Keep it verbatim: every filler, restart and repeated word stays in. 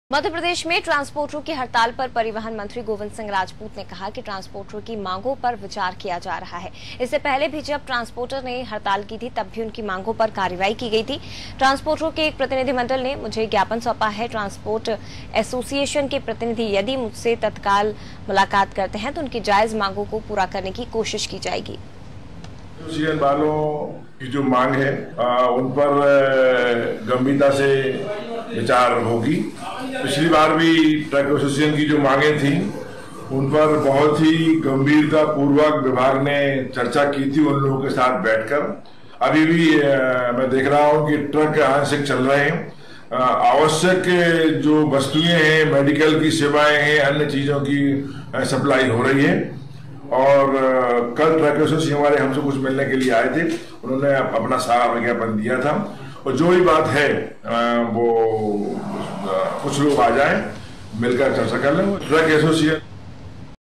मध्य प्रदेश में ट्रांसपोर्टरों की हड़ताल पर परिवहन मंत्री गोविंद सिंह राजपूत ने कहा कि ट्रांसपोर्टरों की मांगों पर विचार किया जा रहा है। इससे पहले भी जब ट्रांसपोर्टर ने हड़ताल की थी तब भी उनकी मांगों पर कार्रवाई की गई थी। ट्रांसपोर्टरों के एक प्रतिनिधिमंडल ने मुझे ज्ञापन सौंपा है। ट्रांसपोर्ट एसोसिएशन के प्रतिनिधि यदि मुझसे तत्काल मुलाकात करते हैं तो उनकी जायज मांगों को पूरा करने की कोशिश की जाएगी। एसोसिएशन वालों की जो मांग है आ, उन पर गंभीरता से विचार होगी। पिछली बार भी ट्रक एसोसिएशन की जो मांगे थी उन पर बहुत ही गंभीरता पूर्वक विभाग ने चर्चा की थी उन लोगों के साथ बैठकर। अभी भी आ, मैं देख रहा हूं कि ट्रक आंशिक चल रहे हैं। आवश्यक जो वस्तुएं हैं, मेडिकल की सेवाएं हैं, अन्य चीजों की सप्लाई हो रही है। और कल ट्रक एसोसिएशन वाले हमसे कुछ मिलने के लिए आए थे, उन्होंने अपना सारा विज्ञापन दिया था और जो भी बात है वो कुछ लोग आ जाएं, मिलकर चर्चा कर लें। Truck association